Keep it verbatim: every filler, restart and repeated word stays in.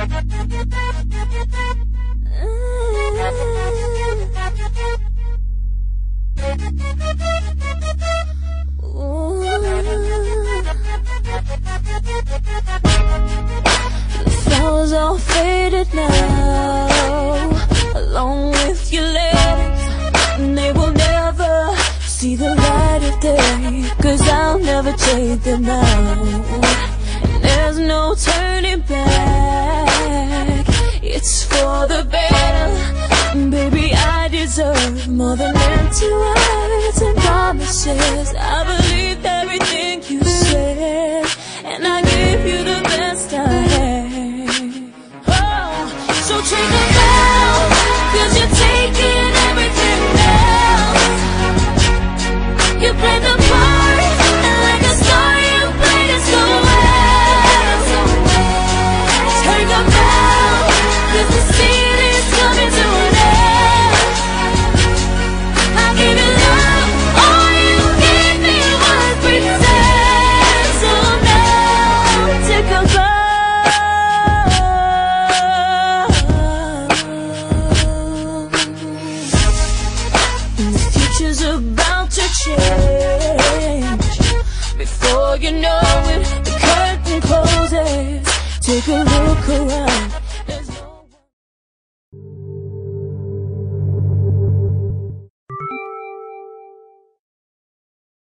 The flowers all faded now, along with your letters, and they will never see the light of day, 'cause I'll never take them now. And there's no turning back, it's for the better. Baby, I deserve more than empty words and promises. I believed everything you said, and I gave you the best I had. Oh, so take a bow, 'cause you're taking everything else. You played the part, and like a star you played it so well. Take a bow, 'cause the scene is coming to an end. I gave you love, all you gave me was pretend. So now take a bow. And the future's about to change. Before you know it, the curtain closes. Take a look around.